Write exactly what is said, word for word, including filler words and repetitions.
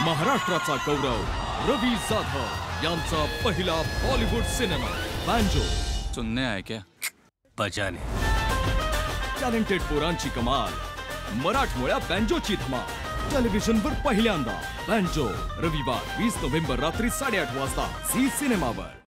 महाराष्ट्राचा गौरव रवी जाधव यांचा पहिला बॉलिवूड सिनेमा बँजो। सुनने आए क्या? बजाने। टॅलेंटेड पोरांची कमाल, मराठमोळ्या बँजोची धमाल। टेलिव्हिजनवर पहिल्यांदा बँजो, रविवार वीस नोव्हेंबर रात्री साडेआठ वाजता झी सिनेमावर।